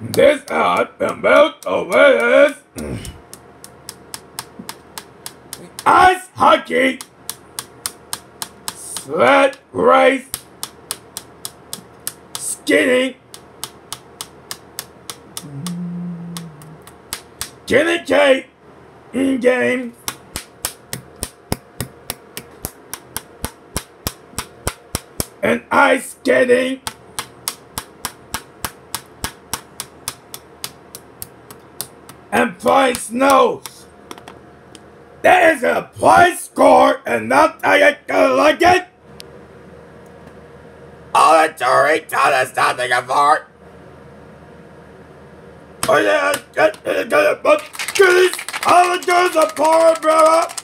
This art and built over is ice hockey, sled race, skating, Kitty cake in game, and ice skating, and flying snows. There is a point score, and not I gonna like it. All the touring town is nothing apart. Oh yeah, all the girls are poor, brother.